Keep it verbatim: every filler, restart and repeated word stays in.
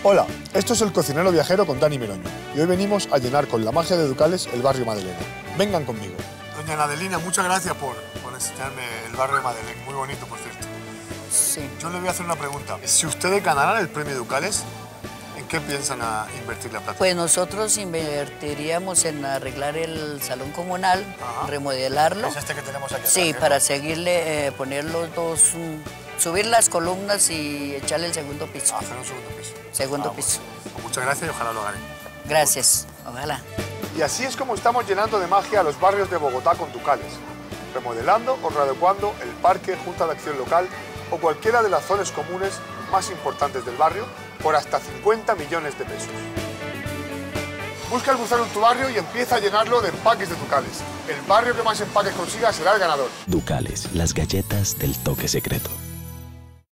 Hola, esto es El Cocinero Viajero con Dani Meroño y hoy venimos a llenar con la magia de Ducales el barrio madrileño. Vengan conmigo. Doña Adelina, muchas gracias por, por enseñarme el barrio de Madeleine, muy bonito por cierto. Sí. Yo le voy a hacer una pregunta. Si ustedes ganaran el premio Ducales, ¿en qué piensan a invertir la plata? Pues nosotros invertiríamos en arreglar el salón comunal, Ajá. remodelarlo. Es este que tenemos aquí. Sí, atrás, para ¿no? seguirle, eh, poner los dos, um, subir las columnas y echarle el segundo piso. Ah, hacer un segundo piso. Segundo Ah, piso. bueno. Pues muchas gracias y ojalá lo hagan. Gracias, ojalá. Y así es como estamos llenando de magia a los barrios de Bogotá con Ducales, remodelando o readecuando el parque, junta de acción local o cualquiera de las zonas comunes más importantes del barrio por hasta cincuenta millones de pesos. Busca el buzón en tu barrio y empieza a llenarlo de empaques de Ducales. El barrio que más empaques consiga será el ganador. Ducales, las galletas del toque secreto.